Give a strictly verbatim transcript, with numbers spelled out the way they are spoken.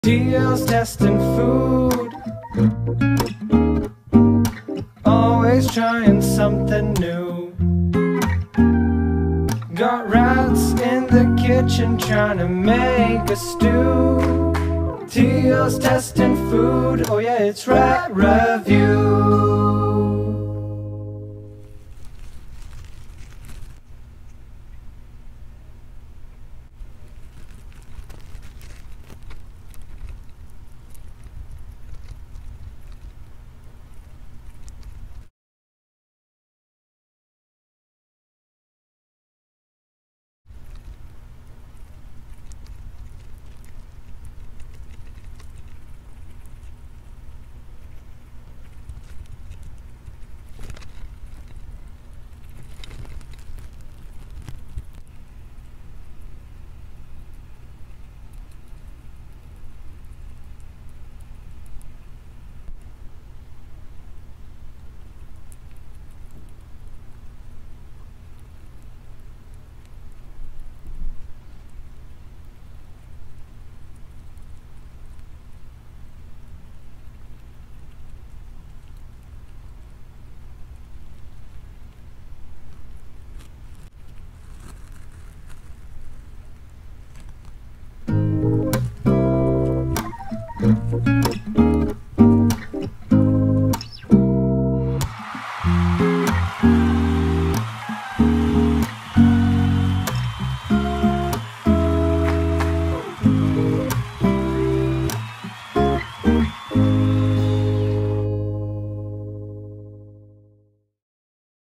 Theo's testing food, always trying something new. Got rats in the kitchen trying to make a stew. Theo's testing food, oh yeah, it's rat review.